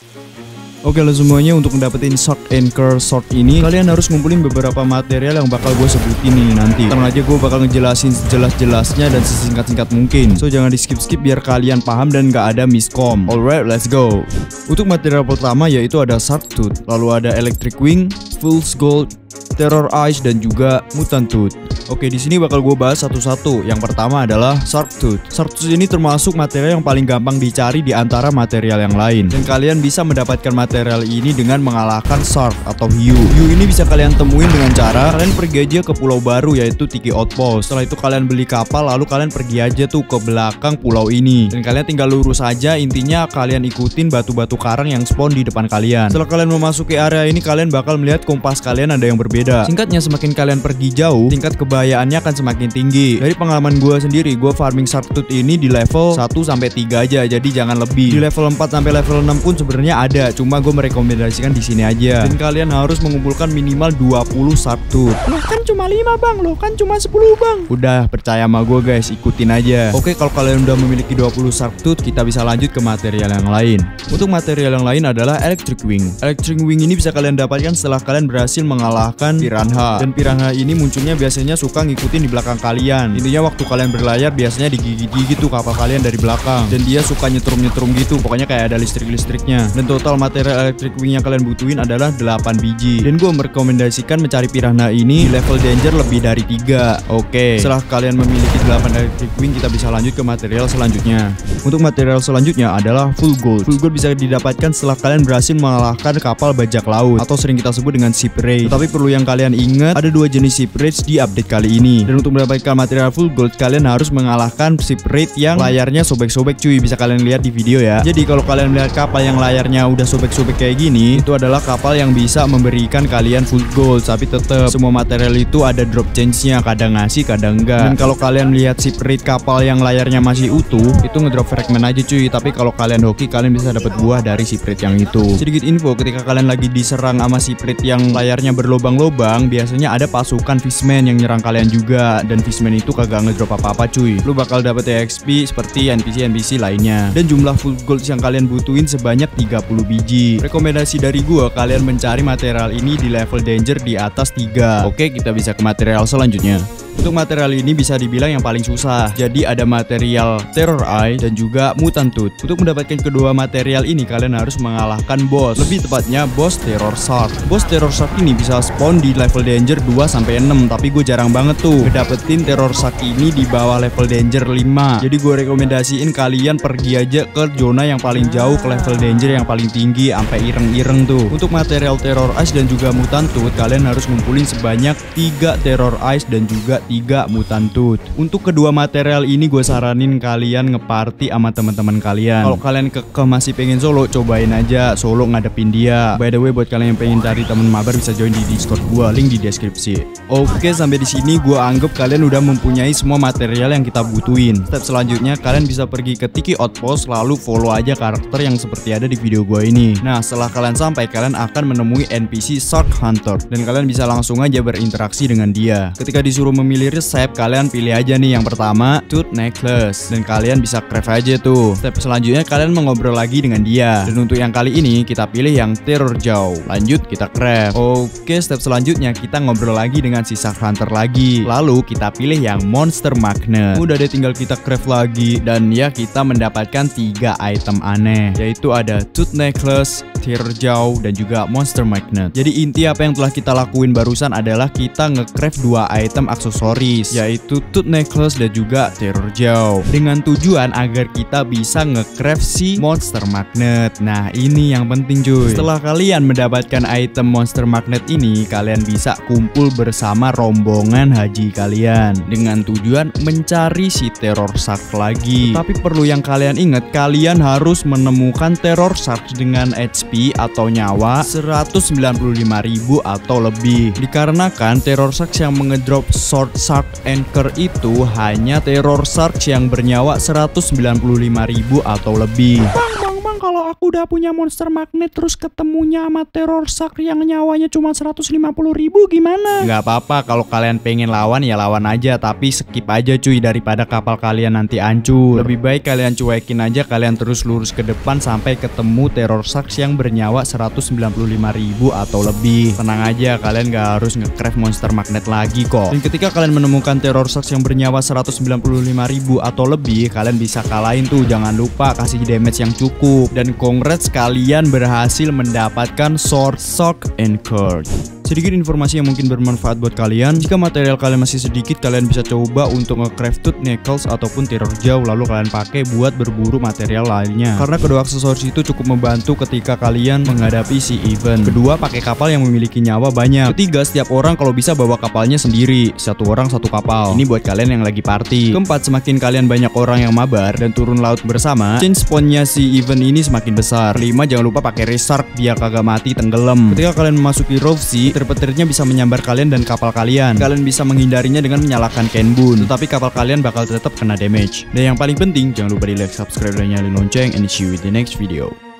Oke lo semuanya, untuk mendapatkan Shark Anchor Sword ini kalian harus ngumpulin beberapa material yang bakal gue sebutin ini nanti. Tenang aja, gue bakal ngejelasin sejelas-jelasnya dan sesingkat-singkat mungkin. So jangan di skip-skip biar kalian paham dan gak ada miskom. Alright, let's go. Untuk material pertama yaitu ada Shark Tooth, lalu ada Electric Wing, Fool's Gold, Terror Eyes, dan juga Mutant Tooth. Oke, di sini bakal gue bahas satu-satu. Yang pertama adalah Shark Tooth. Shark Tooth ini termasuk material yang paling gampang dicari di antara material yang lain. Dan kalian bisa mendapatkan material ini dengan mengalahkan Shark atau hiu. Hiu ini bisa kalian temuin dengan cara kalian pergi aja ke pulau baru yaitu Tiki Outpost. Setelah itu kalian beli kapal, lalu kalian pergi aja tuh ke belakang pulau ini. Dan kalian tinggal lurus aja, intinya kalian ikutin batu-batu karang yang spawn di depan kalian. Setelah kalian memasuki area ini, kalian bakal melihat kompas kalian ada yang berbeda. Singkatnya, semakin kalian pergi jauh, tingkat kebahayaannya akan semakin tinggi. Dari pengalaman gue sendiri, gue farming Shark Tooth ini di level 1-3 aja, jadi jangan lebih. Di level 4 sampai level 6 pun sebenarnya ada, cuma gue merekomendasikan di sini aja. Dan kalian harus mengumpulkan minimal 20 Shark Tooth. Loh kan cuma 5 bang, loh kan cuma 10 bang. Udah, percaya sama gue guys, ikutin aja. Oke, kalau kalian udah memiliki 20 Shark Tooth, kita bisa lanjut ke material yang lain. Untuk material yang lain adalah Electric Wing. Electric Wing ini bisa kalian dapatkan setelah kalian berhasil mengalahkan piranha. Dan piranha ini munculnya biasanya suka ngikutin di belakang kalian. Intinya waktu kalian berlayar biasanya digigit-gigit tuh kapal kalian dari belakang. Dan dia suka nyetrum-nyetrum gitu, pokoknya kayak ada listrik-listriknya. Dan total material Electric Wing yang kalian butuhin adalah 8 biji. Dan gue merekomendasikan mencari piranha ini di level danger lebih dari 3. Oke, setelah kalian memiliki 8 Electric Wing, kita bisa lanjut ke material selanjutnya. Untuk material selanjutnya adalah Full Gold. Full Gold bisa didapatkan setelah kalian berhasil mengalahkan kapal bajak laut atau sering kita sebut dengan Ship Raid. Tetapi perlu yang kalian ingat, ada 2 jenis Ship Raid di update kali ini. Dan untuk mendapatkan material Full Gold, kalian harus mengalahkan Ship Raid yang layarnya sobek-sobek cuy. Bisa kalian lihat di video ya. Jadi kalau kalian melihat kapal yang layarnya udah sobek-sobek kayak gini, itu adalah kapal yang bisa memberikan kalian Full Gold. Tapi tetap semua material itu ada drop change-nya, kadang ngasih kadang enggak. Dan kalau kalian lihat Ship Raid kapal yang layarnya masih utuh, itu ngedrop fragment aja cuy. Tapi kalau kalian hoki, kalian bisa dapat buah dari Ship Raid yang itu. Sedikit info, ketika kalian lagi diserang sama Ship Raid yang layarnya berlobang-lobang, biasanya ada pasukan fishman yang nyerang kalian juga. Dan fishman itu kagak ngedrop apa-apa cuy. Lu bakal dapet EXP seperti NPC-NPC lainnya. Dan jumlah Full Gold yang kalian butuhin sebanyak 30 biji. Rekomendasi dari gua, kalian mencari material ini di level danger di atas 3. Oke, kita bisa ke material selanjutnya. Untuk material ini bisa dibilang yang paling susah. Jadi ada material Terror Eye dan juga Mutant Tooth. Untuk mendapatkan kedua material ini, kalian harus mengalahkan boss. Lebih tepatnya boss Terror Shark. Boss Terror Shark ini bisa spawn di level danger 2-6. Tapi gue jarang banget tuh ngedapetin Terror Shark ini di bawah level danger 5. Jadi gue rekomendasiin kalian pergi aja ke zona yang paling jauh, ke level danger yang paling tinggi sampai ireng-ireng tuh. Untuk material Terror Eyes dan juga Mutant Tooth, kalian harus ngumpulin sebanyak 3 Terror Eyes dan juga 3 Mutant Tooth. Untuk kedua material ini gue saranin kalian ngeparty sama teman-teman kalian. Kalau kalian kekeh masih pengen solo, cobain aja solo ngadepin dia. By the way, buat kalian yang pengen cari teman mabar, bisa join di Discord gue, link di deskripsi. Oke, sampai di sini gue anggap kalian udah mempunyai semua material yang kita butuhin. Step selanjutnya, kalian bisa pergi ke Tiki Outpost, lalu follow aja karakter yang seperti ada di video gue ini. Nah, setelah kalian sampai, kalian akan menemui NPC Shark Hunter dan kalian bisa langsung aja berinteraksi dengan dia. Ketika disuruh memilih resep, kalian pilih aja nih yang pertama, Tooth Necklace, dan kalian bisa craft aja tuh. Step selanjutnya, kalian mengobrol lagi dengan dia. Dan untuk yang kali ini kita pilih yang Terror Jaw. Lanjut kita craft. Oke, step selanjutnya kita ngobrol lagi dengan si Shark Hunter lagi. Lalu kita pilih yang Monster Magnet. Udah deh, tinggal kita craft lagi. Dan ya, kita mendapatkan 3 item aneh, yaitu ada Tooth Necklace, Terror Jaw, dan juga Monster Magnet. Jadi inti apa yang telah kita lakuin barusan adalah kita nge-craft 2 item aksesoris, yaitu Tooth Necklace dan juga Terror Jaw, dengan tujuan agar kita bisa nge-craft si Monster Magnet. Nah, ini yang penting cuy. Setelah kalian mendapatkan item Monster Magnet ini, kalian bisa kumpul bersama rombongan haji kalian dengan tujuan mencari si Terror Shark lagi. Tapi perlu yang kalian ingat, kalian harus menemukan Terror Shark dengan HP atau nyawa 195.000 atau lebih. Dikarenakan Terror Shark yang mengedrop Sword Shark Anchor itu hanya Terror Shark yang bernyawa 195.000 atau lebih. Bang, kalau aku udah punya monster magnet terus ketemunya sama terror shark yang nyawanya cuma 150.000 gimana? Nggak apa-apa, kalau kalian pengen lawan ya lawan aja, tapi skip aja cuy daripada kapal kalian nanti hancur. Lebih baik kalian cuekin aja, kalian terus lurus ke depan sampai ketemu terror shark yang bernyawa 195.000 atau lebih. Tenang aja, kalian nggak harus nge-craft monster magnet lagi kok. Dan ketika kalian menemukan terror shark yang bernyawa 195.000 atau lebih, kalian bisa kalahin tuh. Jangan lupa kasih damage yang cukup. Dan congrats, kalian berhasil mendapatkan Sword Shock and Curse. Sedikit informasi yang mungkin bermanfaat buat kalian. Jika material kalian masih sedikit, kalian bisa coba untuk nge-craft tooth knuckles ataupun terror jaw, lalu kalian pakai buat berburu material lainnya. Karena kedua aksesoris itu cukup membantu ketika kalian menghadapi si event. Kedua, pakai kapal yang memiliki nyawa banyak. Ketiga, setiap orang kalau bisa bawa kapalnya sendiri, satu orang satu kapal. Ini buat kalian yang lagi party. Keempat, semakin kalian banyak orang yang mabar dan turun laut bersama, chance spawnnya si event ini semakin besar. Kelima, jangan lupa pakai restart biar kagak mati tenggelam. Ketika kalian memasuki Rove Sea, petir-petirnya bisa menyambar kalian dan kapal kalian. Kalian bisa menghindarinya dengan menyalakan Kenbun, tetapi kapal kalian bakal tetap kena damage. Dan yang paling penting, jangan lupa di like, subscribe, dan nyalain lonceng, and see you in the next video.